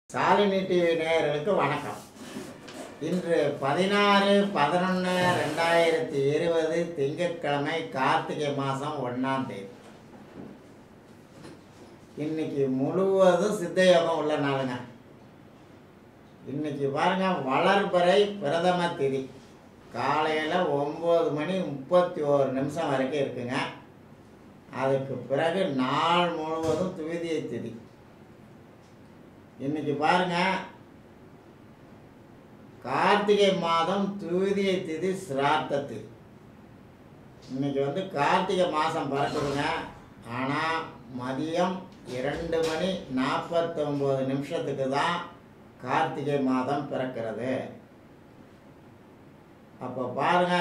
Shalini TV நேயர்களுக்கு வணக்கம். இன்று 16/11/2020 திங்கட்கிழமை, கார்த்திகை மாதம் 1ஆம் தேதி. இன்னைக்கு முழுவதும் சித்தயோகம் உள்ள நாளுங்க. இன்னைக்கு பாருங்க, வளர்பிறை பிரதம திதி காலையில் 9:31 வரைக்கும் இருக்குங்க. அதுக்கு பிறகு நாள் முழுவதும் துவிதியை திதி. இன்னைக்கு பாருங்க, கார்த்திகை மாதம் துவிதியை திதி சிரார்த்த திதி. இன்னைக்கு கார்த்திகை மாதம் பிறக்குதுங்க. ஆனால் மதியம் 2:49 தான் கார்த்திகை மாதம் பிறக்கிறது. அப்போ பாருங்க,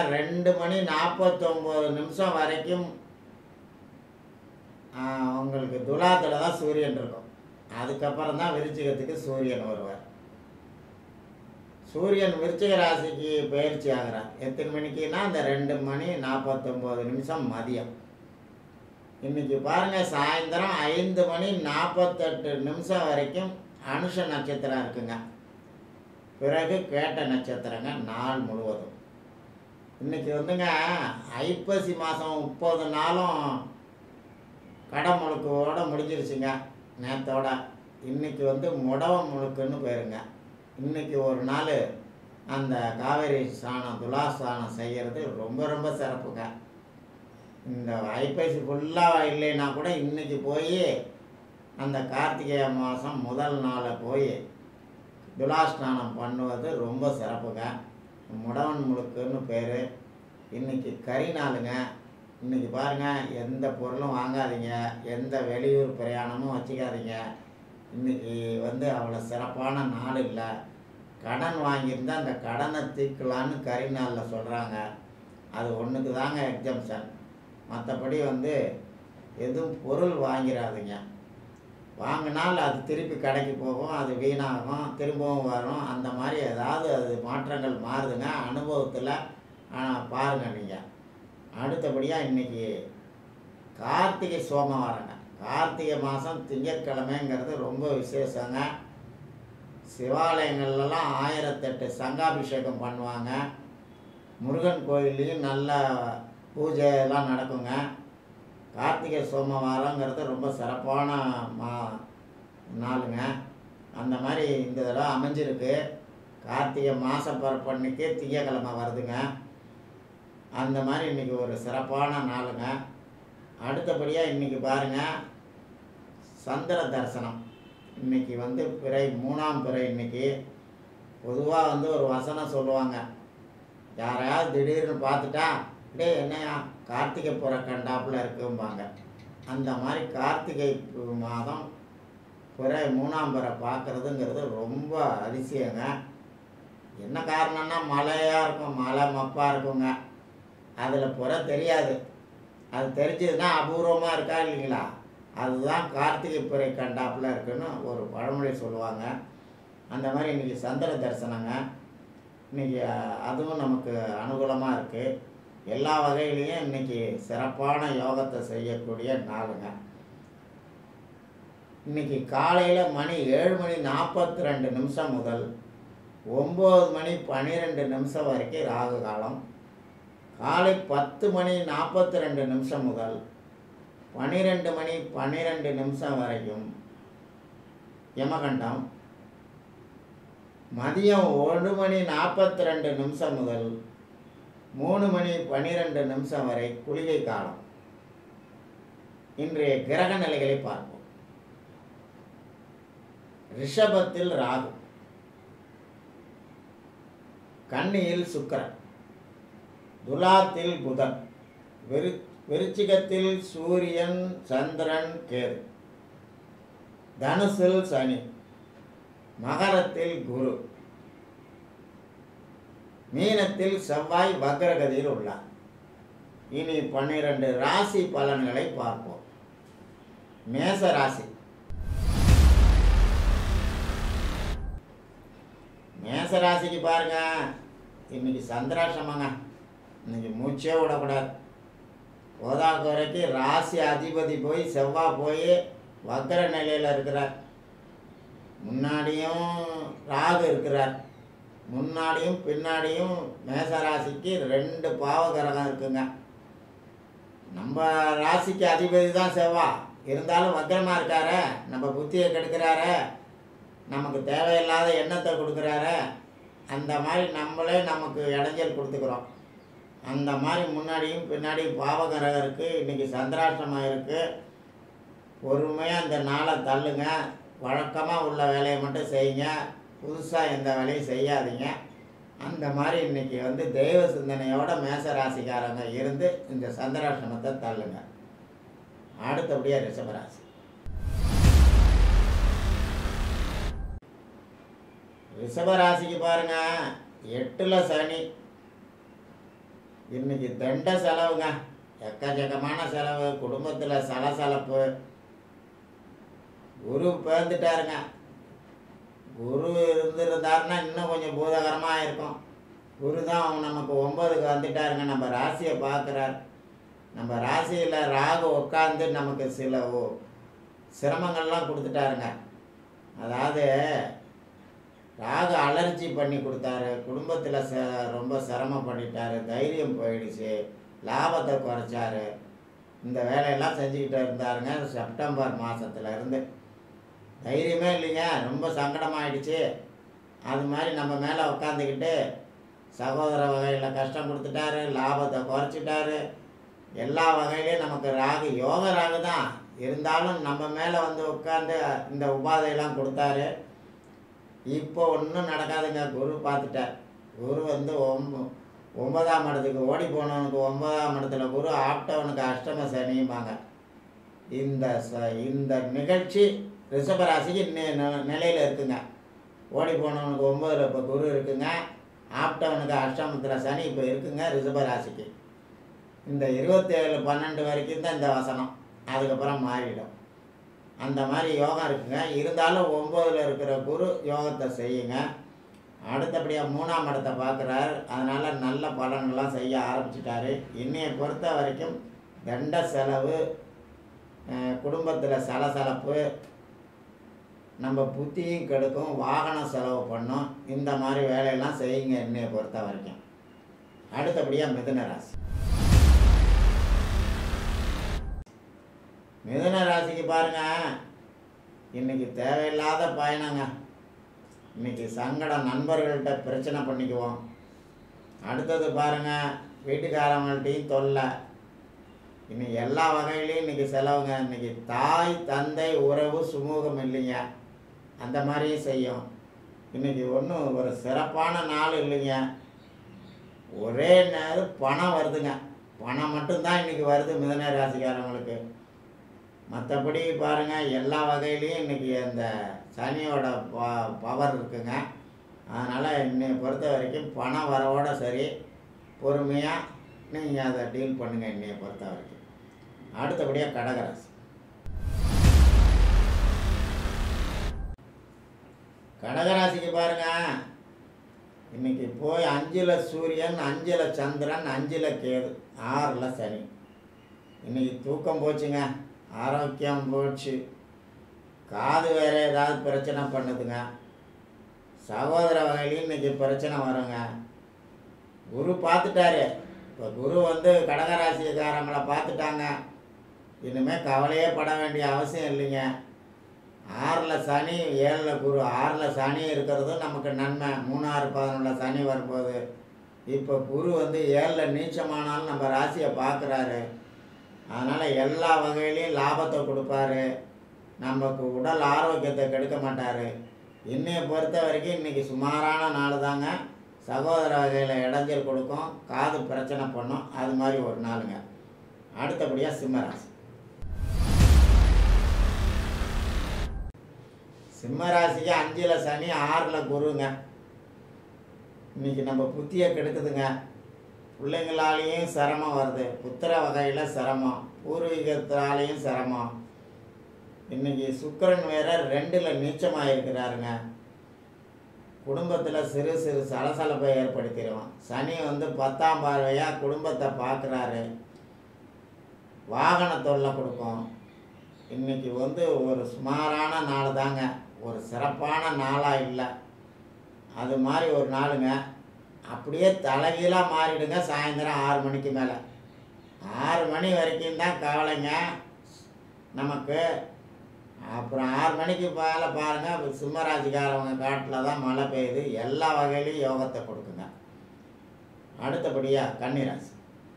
2:49 வரைக்கும் உங்களுக்கு துலாத்தில் தான் சூரியன் இருக்கும். அதுக்கப்புறம் தான் விருச்சிகத்துக்கு சூரியன் வருவார். சூரியன் விருச்சிக ராசிக்கு பயிற்சி ஆகிறார். எத்தனை மணிக்குன்னா அந்த 2:49 மதியம். இன்னைக்கு பாருங்கள், சாயந்தரம் 5:48 வரைக்கும் அனுஷ நட்சத்திரம் இருக்குங்க. பிறகு கேட்ட நட்சத்திரங்க நாள் முழுவதும். இன்னைக்கு ஐப்பசி மாதம் 30 நாளும் கடமுழுக்கோடு முடிஞ்சிருச்சுங்க. நேற்றோட இன்றைக்கி முடவ முழுக்குன்னு போயிருங்க. இன்றைக்கி ஒரு நாள் அந்த காவேரி ஸ்நானம், துலா ஸ்நானம் செய்கிறது ரொம்ப ரொம்ப சிறப்புங்க. இந்த ஐப்பசி ஃபுல்லாக இல்லைன்னா கூட இன்றைக்கி போய் அந்த கார்த்திகை மாதம் முதல் நாளை போய் துலா ஸ்நானம் பண்ணுவது ரொம்ப சிறப்புங்க. முடவன் முழுக்குன்னு பேர். இன்றைக்கி கறி நாளுங்க. இன்றைக்கி பாருங்கள், எந்த பொருளும் வாங்காதீங்க, எந்த வெளியூர் பிரயாணமும் வச்சுக்காதீங்க. இன்றைக்கி அவ்வளோ சிறப்பான நாள் இல்லை. கடன் வாங்கியிருந்தால் அந்த கடனை தீர்க்கலான்னு கறி நாளில் சொல்கிறாங்க. அது ஒன்றுக்கு தாங்க எக்ஸம்ஷன். மற்றபடி எதுவும் பொருள் வாங்கிடாதீங்க. வாங்கினால் அது திருப்பி கடைக்கு போகும், அது வீணாகும், திரும்பவும் வரும். அந்த மாதிரி ஏதாவது அது மாற்றங்கள் மாறுதுங்க. அனுபவத்தில் பாருங்கள் நீங்கள். அடுத்தபடியாக இன்றைக்கி கார்த்திகை சோமவாரங்க. கார்த்திகை மாதம் திங்கட்கிழமைங்கிறது ரொம்ப விசேஷங்க. சிவாலயங்கள்லாம் 1008 சங்காபிஷேகம் பண்ணுவாங்க. முருகன் கோயில்லையும் நல்ல பூஜையெல்லாம் நடக்குங்க. கார்த்திகை சோமவாரங்கிறது ரொம்ப சிறப்பான நாளுங்க. அந்த மாதிரி இந்த தடவை அமைஞ்சிருக்கு. கார்த்திகை மாதம் பிறப்பன்னைக்கு திங்கக்கிழமை வருதுங்க. அந்த மாதிரி இன்றைக்கி ஒரு சிறப்பான நாளுங்க. அடுத்தபடியாக இன்றைக்கி பாருங்கள், சந்திர தரிசனம். இன்றைக்கி பிறை 3ஆம் பிறை. இன்றைக்கி பொதுவாக ஒரு வசனம் சொல்லுவாங்க. யாரையாவது திடீர்னு பார்த்துட்டா, டே என்னையா கார்த்திகை புற கண்டாப்பில் இருக்கும்பாங்க. அந்த மாதிரி கார்த்திகை மாதம் பிறை 3ஆம் பிறை பார்க்குறதுங்கிறது ரொம்ப அதிசயங்க. என்ன காரணம்னா, மழையாக இருக்கும், மழை மப்பாக இருக்குங்க. அதில் புற தெரியாது. அது தெரிஞ்சதுன்னா அபூர்வமாக இருக்கா இல்லைங்களா? அதுதான் கார்த்திகை பிறை கண்டாப்பில் இருக்குன்னு ஒரு பழமொழி சொல்லுவாங்க. அந்த மாதிரி இன்றைக்கி சந்திர தரிசனங்க. இன்றைக்கி அதுவும் நமக்கு அனுகூலமாக இருக்குது. எல்லா வகையிலையும் இன்றைக்கி சிறப்பான யோகத்தை செய்யக்கூடிய நாளுங்க. இன்றைக்கி காலையில் மணி 7:42 முதல் 9:12 வரைக்கும் ராகு காலம். காலை 10:42 முதல் 12:12 வரைக்கும் யமகண்டம். மதியம் 1:42 முதல் 3:12 வரை குளிகை காலம். இன்றைய கிரக நிலைகளை பார்ப்போம். ரிஷபத்தில் ராகு, கன்னியில் சுக்கிரன், துலாத்தில் புதன், விருச்சிகத்தில் சூரியன், சந்திரன், கேது, தனுசில் சனி, மகரத்தில் குரு, மீனத்தில் செவ்வாய் வக்ரகதியில் உள்ளார். இனி 12 ராசி பலன்களை பார்ப்போம். மேச ராசி. மேச ராசிக்கு பாருங்க, இன்னைக்கு சந்திராஷ்டமங்க. இன்னைக்கு மூச்சே விடக்கூடாது. போதாக்கு வரைக்கும் ராசி அதிபதி போய் செவ்வாய் போய் வக்கர நிலையில் இருக்கிறார். முன்னாடியும் ராகு இருக்கிறார், முன்னாடியும் பின்னாடியும் மேசராசிக்கு 2 பாவகிரகம் இருக்குங்க. நம்ம ராசிக்கு அதிபதி தான் செவ்வாய், இருந்தாலும் வக்கரமாக இருக்காரு, நம்ம புத்தியை கெடுக்கிறாரு, நமக்கு தேவையில்லாத எண்ணத்தை கொடுக்குறாரு. அந்த மாதிரி நம்மளே நமக்கு இடைஞ்சல் கொடுத்துக்கிறோம். அந்த மாதிரி முன்னாடியும் பின்னாடியும் பாவகிரகம் இருக்குது. இன்றைக்கி சந்திராஷ்டமம் இருக்குது. பொறுமையாக இந்த நாளை தள்ளுங்க. வழக்கமாக உள்ள வேலையை மட்டும் செய்யுங்க, புதுசாக எந்த வேலையும் செய்யாதீங்க. அந்த மாதிரி இன்றைக்கி வந்து தெய்வ சிந்தனையோட மேச ராசிக்காரங்க இருந்து இந்த சந்திராஷ்டமத்தை தள்ளுங்க. அடுத்தபடியாக ரிஷபராசி. ரிஷபராசிக்கு பாருங்க, 8ல் சனி. இன்னைக்கு தண்ட செலவுங்க, எக்கச்சக்கமான செலவு, குடும்பத்தில் சலசலப்பு. குரு பிறந்துட்டாருங்க. குரு இருந்திருந்தாருன்னா இன்னும் கொஞ்சம் பூதகரமாக இருக்கும். குரு தான் நமக்கு 9க்கு வந்துட்டாருங்க, நம்ம ராசியை பார்க்குறார். நம்ம ராசியில் ராகு உட்காந்து நமக்கு சில சிரமங்கள்லாம் கொடுத்துட்டாருங்க. அதாவது ராகு அலர்ஜி பண்ணி கொடுத்தாரு, குடும்பத்தில் ரொம்ப சிரமப்பட்டுட்டார், தைரியம் போயிடுச்சு, லாபத்தை குறைச்சாரு. இந்த வேலையெல்லாம் செஞ்சுக்கிட்டு இருந்தாருங்க. செப்டம்பர் மாதத்துலேருந்து தைரியமே இல்லைங்க, ரொம்ப சங்கடமாயிடுச்சு. அது மாதிரி நம்ம மேலே உட்காந்துக்கிட்டு சகோதர வகையில் கஷ்டம் கொடுத்துட்டாரு, லாபத்தை குறைச்சிட்டாரு. எல்லா வகையிலையும் நமக்கு ராகு யோக ராகு தான், இருந்தாலும் நம்ம மேலே வந்து உட்காந்து இந்த உபாதையெல்லாம் கொடுத்தாரு. இப்போ ஒன்றும் நடக்காதுங்க. குரு பார்த்துட்டார். குரு வந்து 9ஆம் இடத்துக்கு ஓடி போனவனுக்கு 9ஆம் இடத்துல குரு, ஆப்டவனுக்கு அஷ்டம சனியுமாங்க. இந்த நிகழ்ச்சி ரிஷபராசிக்கு நிலையில் இருக்குங்க. ஓடி போனவனுக்கு 9ல் இப்போ குரு இருக்குங்க, ஆப்டவனுக்கு அஷ்டமத்தில் சனி இப்போ இருக்குங்க ரிஷபராசிக்கு. இந்த 27/12 வரைக்கும் தான் இந்த வசனம், அதுக்கப்புறம் மாறிடும். அந்த மாதிரி யோகம் இருக்குங்க. இருந்தாலும் 9ல் இருக்கிற குரு யோகத்தை செய்யுங்க. அடுத்தபடியாக 3ஆம் இடத்தை பார்க்குறாரு, அதனால் நல்ல பலன்கள்லாம் செய்ய ஆரம்பிச்சிட்டாரு. இன்னையை பொறுத்த வரைக்கும் தண்ட செலவு, குடும்பத்தில் சலசலப்பு, நம்ம புத்தியும் கெடுக்கும், வாகனம் செலவு பண்ணும். இந்த மாதிரி வேலையெல்லாம் செய்யுங்க இன்னையை பொறுத்த வரைக்கும். அடுத்தபடியாக மிதுன ராசி. மிதுன ராசிக்கு பாருங்க, இன்னைக்கு தேவையில்லாத பயணங்க. இன்னைக்கு சங்கடம், நண்பர்கள்ட்ட பிரச்சனை பண்ணிக்குவோம். அடுத்தது பாருங்க, வீட்டுக்காரங்கள்ட்டையும் தொல்லை. இன்னைக்கு எல்லா வகையிலையும் இன்னைக்கு செலவுங்க. இன்னைக்கு தாய் தந்தை உறவு சுமூகம் இல்லைங்க, அந்த மாதிரியும் செய்யும். இன்னைக்கு ஒன்றும் ஒரு சிறப்பான நாள் இல்லைங்க. ஒரே நேரம் பணம் வருதுங்க, பணம் மட்டும்தான் இன்னைக்கு வருது மிதுன ராசிக்காரங்களுக்கு. மற்றபடி பாருங்கள், எல்லா வகையிலையும் இன்றைக்கி அந்த சனியோட பவர் இருக்குங்க. அதனால் இன்னையை பொறுத்த வரைக்கும் பணம் வரவோட சரி, பொறுமையாக நீங்கள் அதை டீல் பண்ணுங்கள் இன்னையை பொறுத்த வரைக்கும். அடுத்தபடியாக கடகராசி. கடகராசிக்கு பாருங்கள், இன்றைக்கி போய் 5ல் சூரியன், 5ல் சந்திரன், 5ல் கேது, 6ல் சனி. இன்றைக்கி தூக்கம் போச்சுங்க, ஆரோக்கியம் போச்சு, காது வேறு ஏதாவது பிரச்சனை பண்ணுதுங்க, சகோதர வகையிலையும் இன்றைக்கி பிரச்சனை வருங்க. குரு பார்த்துட்டாரு. இப்போ குரு வந்து கடகராசிக்காரங்களை பார்த்துட்டாங்க. இனிமேல் கவலையே பட வேண்டிய அவசியம் இல்லைங்க. 6ல் சனி, 7ல் குரு. 6ல் சனி இருக்கிறதும் நமக்கு நன்மை. 3, 6, 11 சனி வரும்போது இப்போ குரு வந்து 7ல் நீச்சமானாலும் நம்ம ராசியை பார்க்குறாரு. அதனால் எல்லா வகையிலையும் லாபத்தை கொடுப்பாரு, நமக்கு உடல் ஆரோக்கியத்தை கெடுக்க மாட்டார். இன்னையை பொறுத்த வரைக்கும் இன்றைக்கி சுமாரான நாள் தாங்க. சகோதர வகையில் இடைஞ்சல் கொடுக்கும், காது பிரச்சனை பண்ணும், அது மாதிரி ஒரு நாளுங்க. அடுத்தபடியாக சிம்மராசி. சிம்மராசிக்கு 5ல் சனி, 6ல் குருங்க. இன்றைக்கி நம்ம புத்தியை கெடுக்குதுங்க. பிள்ளைங்களாலேயும் சிரமம் வருது, புத்திர வகையில் சிரமம், பூர்வீகத்தாலேயும் சிரமம். இன்றைக்கி சுக்கிரன் வேற 2ல் நீச்சமாக இருக்கிறாருங்க. குடும்பத்தில் சிறு சிறு சலசலப்பை ஏற்படுத்திடுவோம். சனி வந்து 10ஆம் பார்வையாக குடும்பத்தை பார்க்குறாரு, வாகன தொல்லை கொடுக்கும். இன்றைக்கி வந்து ஒரு சுமாரான நாள் தாங்க. ஒரு சிறப்பான நாளாக இல்லை. அது மாதிரி ஒரு நாளுங்க. அப்படியே தலைகீழாக மாறிடுங்க சாயந்தரம் 6 மணிக்கு மேலே. 6 மணி வரைக்கும் தான் கவலைங்க நமக்கு. அப்புறம் 6 மணிக்கு மேலே பாருங்கள், சிம்மராசிக்காரவங்க காட்டில் தான் மழை பெய்யுது. எல்லா வகையிலையும் யோகத்தை கொடுக்குங்க. அடுத்தபடியாக கன்னிராசி.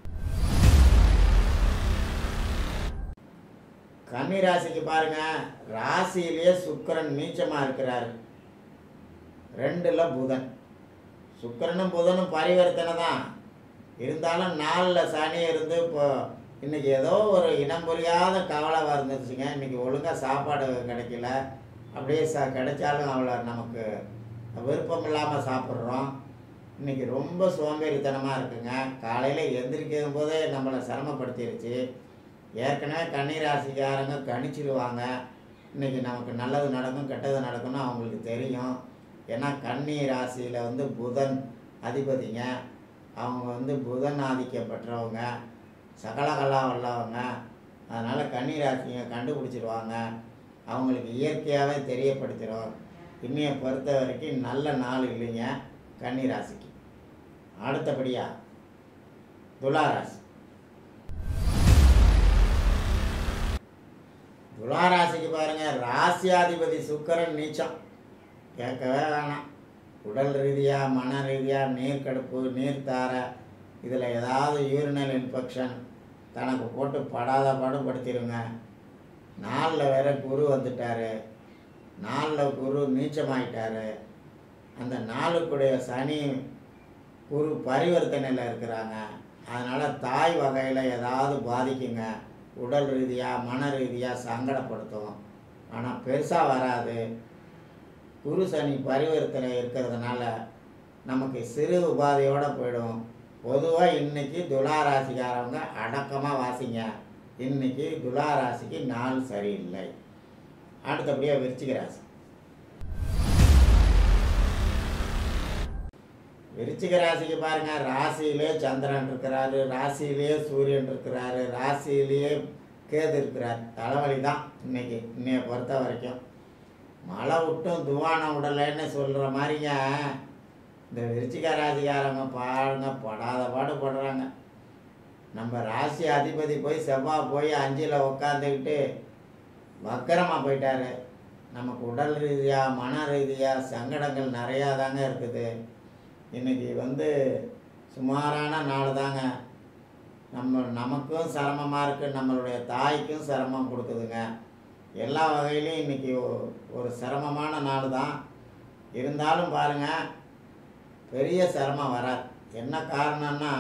கன்னிராசிக்கு பாருங்கள், ராசியிலேயே சுக்கிரன் நீச்சமாக இருக்கிறாரு. 2ல் புதன். சுக்கிரனும் புதனும் பரிவர்த்தனை தான். இருந்தாலும் 4ல் சனி இருந்து இப்போ இன்றைக்கி ஏதோ ஒரு இனம் புரியாத கவலை வந்துருச்சுங்க. இன்றைக்கி ஒழுங்காக சாப்பாடு கிடைக்கல. அப்படியே கிடைச்சாலும் அவ்வளோ நமக்கு விருப்பம் இல்லாமல் சாப்பிட்றோம். இன்றைக்கி ரொம்ப சோம்பேறித்தனமாக இருக்குங்க. காலையில் எந்திரிக்கும் போதே நம்மளை சிரமப்படுத்திருச்சு. ஏற்கனவே கன்னிராசிக்காரங்க கணிச்சிடுவாங்க. இன்றைக்கி நமக்கு நல்லது நடக்கும் கெட்டது நடக்கும்னு அவங்களுக்கு தெரியும். ஏன்னா கன்னி ராசியில் வந்து புதன் அதிபதிங்க. அவங்க புதன் ஆதிக்கப்பட்டவங்க, சகலகலா உள்ளவங்க. அதனால் கன்னி ராசிங்க கண்டுபிடிச்சிடுவாங்க. அவங்களுக்கு இயற்கையாகவே தெரியப்படுத்திடும். இன்னைய பொறுத்த வரைக்கும் நல்ல நாள் இல்லைங்க கன்னி ராசிக்கு. அடுத்தபடியாக துளாராசி. துளாராசிக்கு பாருங்கள், ராசியாதிபதி சுக்கிரன் நீச்சம். கேட்கவே வேணாம். உடல் ரீதியாக, மன ரீதியாக, நீர்க்கடுப்பு, நீர்த்தாரை, இதில் ஏதாவது யூரினல் இன்ஃபெக்ஷன் தனக்கு போட்டு படாத பாடுபடுத்திடுங்க. 4ல் வேற குரு வந்துட்டார். 4ல் குரு நீச்சமாயிட்டார். அந்த 4க்குடைய சனி குரு பரிவர்த்தனையில் இருக்கிறாங்க. அதனால் தாய் வகையில் ஏதாவது பாதிக்குங்க. உடல் ரீதியாக, மன ரீதியாக சங்கடப்படுத்தும். ஆனால் பெருசாக வராது. குரு சனி பரிவர்த்தனை இருக்கிறதுனால நமக்கு சிறு உபாதையோடு போயிடும். பொதுவாக இன்றைக்கி துளாராசிக்காரவங்க அடக்கமாக வாசிங்க. இன்றைக்கி துளாராசிக்கு நாள் சரியில்லை. அடுத்தபடியாக விருச்சிக ராசி. விருச்சிக ராசிக்கு பாருங்கள், ராசியிலே சந்திரன் இருக்கிறாரு, ராசியிலே சூரியன் இருக்கிறாரு, ராசியிலேயே கேது இருக்கிறார். தலைவலி தான் இன்னைய பொறுத்த வரைக்கும். மழை விட்டும் துவானம் விடலைன்னு சொல்கிற மாதிரிங்க இந்த விருச்சிக ராசிக்காரங்க பாருங்க படாத பாடுபடுறாங்க. நம்ம ராசி அதிபதி போய் செவ்வாய் போய் 5ல் உட்காந்துக்கிட்டு வக்கரமாக போயிட்டாரு. நமக்கு உடல் ரீதியாக, மன ரீதியாக சங்கடங்கள் நிறையா தாங்க இருக்குது. இன்றைக்கி சுமாரான நாள் தாங்க. நமக்கும் சிரமமாக இருக்குது, நம்மளுடைய தாய்க்கும் சிரமம் கொடுக்குதுங்க. எல்லா வகையிலையும் இன்றைக்கி ஒரு சிரமமான நாள் தான். இருந்தாலும் பாருங்கள், பெரிய சிரமம் வராது. என்ன காரணம்னா,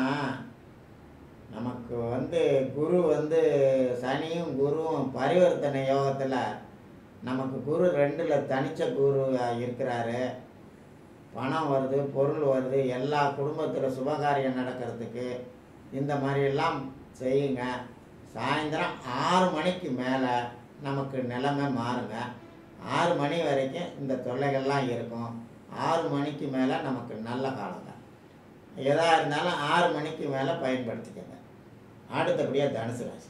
நமக்கு குரு சனியும் குருவும் பரிவர்த்தனை யோகத்தில் நமக்கு குரு 2ல் தனிச்ச குரு இருக்கிறாரு. பணம் வருது, பொருள் வருது, எல்லா குடும்பத்தில் சுபகாரியம் நடக்கிறதுக்கு இந்த மாதிரியெல்லாம் செய்யுங்க. சாயந்தரம் 6 மணிக்கு மேலே நமக்கு நிலைமை மாறுங்க. 6 மணி வரைக்கும் இந்த தொல்லைகள்லாம் இருக்கும். 6 மணிக்கு மேலே நமக்கு நல்ல காலங்க. எதாக இருந்தாலும் 6 மணிக்கு மேலே பயன்படுத்திக்கங்க. அடுத்தபடியாக தனுசு ராசி.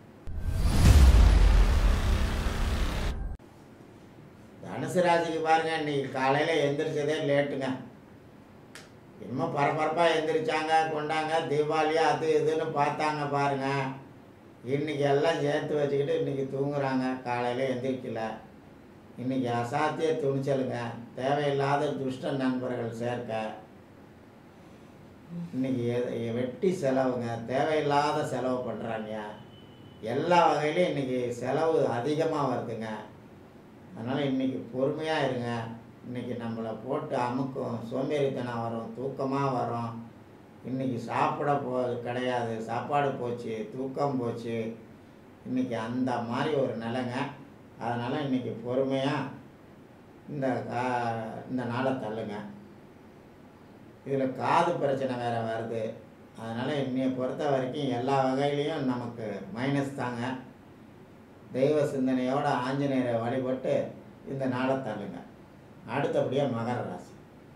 தனுசு ராசிக்கு பாருங்கள், இன்றைக்கி காலையில் எந்திரிச்சதே லேட்டுங்க. இன்னும் பரபரப்பாக எந்திரிச்சாங்க, கொண்டாங்க, தீபாவளியாக அது இதுன்னு பார்த்தாங்க பாருங்கள். இன்றைக்கி எல்லாம் சேர்த்து வச்சுக்கிட்டு இன்றைக்கி தூங்குறாங்க. காலையில் எந்திரிக்கல. இன்றைக்கி அசாத்திய துணிச்சலுங்க. தேவையில்லாத துஷ்ட நண்பர்கள் சேர்க்க. இன்றைக்கி வெட்டி செலவுங்க. தேவையில்லாத செலவு பண்ணுறாங்க. எல்லா வகையிலையும் இன்றைக்கி செலவு அதிகமாக வருதுங்க. அதனால் இன்றைக்கி பொறுமையாக இருங்க. இன்றைக்கி நம்மளை போட்டு அமுக்கும், சோம்பேறித்தனம் வரும், தூக்கமாக வரும். இன்றைக்கி சாப்பிட கிடையாது, சாப்பாடு போச்சு, தூக்கம் போச்சு. இன்றைக்கி அந்த மாதிரி ஒரு நிலைங்க. அதனால் இன்றைக்கி பொறுமையாக இந்த நாளை தள்ளுங்க. இதில் காது பிரச்சனை வேறு வருது. அதனால் இன்னைய பொறுத்த வரைக்கும் எல்லா வகையிலையும் நமக்கு மைனஸ் தாங்க. தெய்வ சிந்தனையோடு ஆஞ்சநேயரை வழிபட்டு இந்த நாளை தள்ளுங்க. அடுத்தபடியாக மகர ராசி.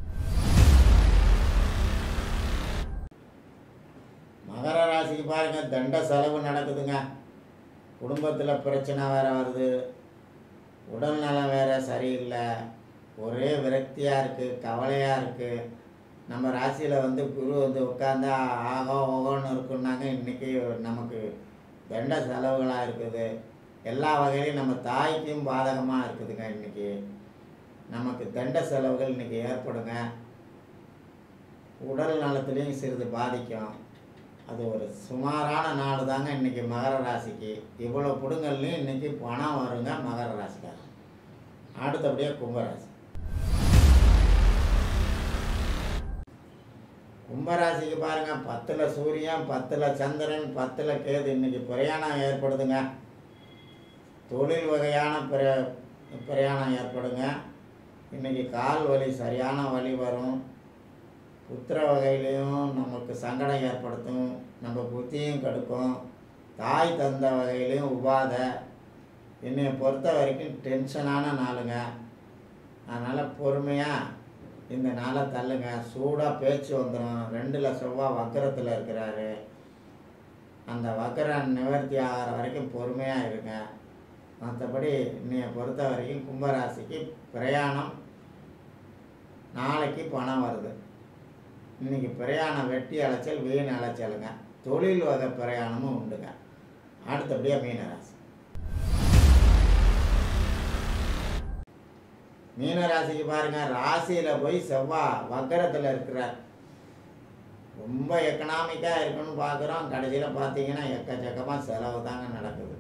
மகர ராசிக்கு பாருங்கள், தண்ட செலவு நடக்குதுங்க. குடும்பத்தில் பிரச்சனை வேறு வருது. உடல் நலம் வேறு சரியில்லை, ஒரே விரக்தியாக இருக்குது, கவலையாக இருக்குது. நம்ம ராசியில் வந்து குரு வந்து உட்காந்தா ஆகோ ஓகோன்னு இருக்குன்னாங்க. இன்றைக்கி நமக்கு தண்ட செலவுகளாக இருக்குது. எல்லா வகையிலையும் நம்ம தாய்க்கும் பாதகமாக இருக்குதுங்க. இன்றைக்கி நமக்கு தண்ட செலவுகள் இன்றைக்கி ஏற்படுங்க. உடல் நலத்துலேயும் சிறிது பாதிக்கும். அது ஒரு சுமாரான நாள் தாங்க இன்றைக்கி மகர ராசிக்கு. இவ்வளோ பிடுங்கள்லையும் இன்றைக்கி பணம் வருங்க மகர ராசிக்காரன். அடுத்தபடியாக கும்பராசி. கும்பராசிக்கு பாருங்கள், 10ல் சூரியன், 10ல் சந்திரன், 10ல் கேது. இன்றைக்கி பிரயாணம் ஏற்படுதுங்க. தொழில் வகையான பிரயாணம் ஏற்படுங்க. இன்றைக்கி கால் வலி, சரியான வலி வரும். புத்திர வகையிலையும் நமக்கு சங்கடம் ஏற்படுத்தும், நம்ம புத்தியும் கெடுக்கும். தாய் தந்த வகையிலையும் உபாதை. என்னை பொறுத்த வரைக்கும் டென்ஷனான நாளுங்க. அதனால் பொறுமையாக இந்த நாளை தள்ளுங்க. சூடாக பேச்சு வந்துடும். 2ல் செவ்வாய் வக்கரத்தில் இருக்கிறாரு. அந்த வக்கரம் நிவர்த்தி ஆகிற வரைக்கும் பொறுமையாக இருங்க. மற்றபடி என்னையை பொறுத்த வரைக்கும் கும்பராசிக்கு பிரயாணம், நாளைக்கு பணம் வருது. இன்றைக்கி பிரயாணம் வெட்டி அலைச்சல், வீண் அலைச்சலுங்க. தொழில் வகை பிரயாணமும் உண்டுங்க. அடுத்தபடியாக மீனராசி. மீனராசிக்கு பாருங்கள், ராசியில் போய் செவ்வாய் வக்கரத்தில் இருக்கிறார். ரொம்ப எக்கனாமிக்காக இருக்குன்னு பார்க்குறோம். கடைசியில் பார்த்தீங்கன்னா எக்கச்சக்கமாக செலவு தாங்க நடக்குது.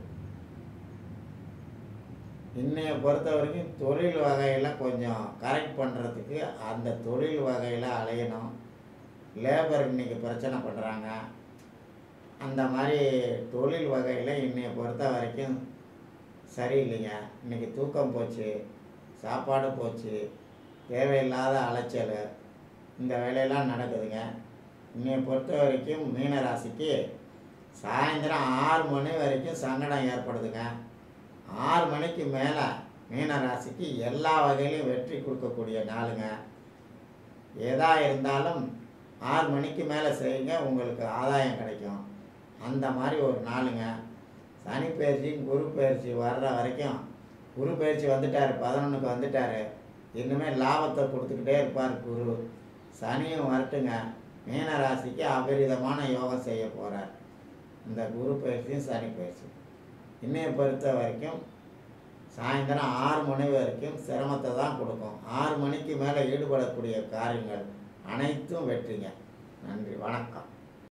இன்னையை பொறுத்த வரைக்கும் தொழில் வகையில் கொஞ்சம் கரெக்ட் பண்ணுறதுக்கு அந்த தொழில் வகையில் அலையணும். லேபர் இன்றைக்கி பிரச்சனை பண்ணுறாங்க. அந்த மாதிரி தொழில் வகையில் இன்னையை பொறுத்த வரைக்கும் சரியில்லைங்க. இன்றைக்கி தூக்கம் போச்சு, சாப்பாடு போச்சு, தேவையில்லாத அலைச்சல், இந்த வேலையெல்லாம் நடக்குதுங்க. இன்னையை பொறுத்த வரைக்கும் மீனராசிக்கு சாயந்தரம் 6 மணி வரைக்கும் சங்கடம் ஏற்படுதுங்க. 6 மணிக்கு மேலே மீனராசிக்கு எல்லா வகையிலையும் வெற்றி கொடுக்கக்கூடிய நாளுங்க. எதா இருந்தாலும் 6 மணிக்கு மேலே செய்யுங்க, உங்களுக்கு ஆதாயம் கிடைக்கும். அந்த மாதிரி ஒரு நாளுங்க. சனி பயிற்சியும் குரு பயிற்சி வர்ற வரைக்கும், குரு பயிற்சி வந்துட்டார், 11க்கு வந்துட்டார். இன்னுமே லாபத்தை கொடுத்துக்கிட்டே இருப்பார் குரு. சனியும் வரட்டுங்க, மீனராசிக்கு அபரிதமான யோகம் செய்ய போகிறார். இந்த குரு பயிற்சியும் சனி பயிற்சி இன்னையை பொறுத்த வரைக்கும் சாயந்தரம் 6 மணி வரைக்கும் சிரமத்தை தான் கொடுக்கும். 6 மணிக்கு மேலே ஈடுபடக்கூடிய காரியங்கள் அனைத்தும் வெற்றிங்க. நன்றி, வணக்கம்.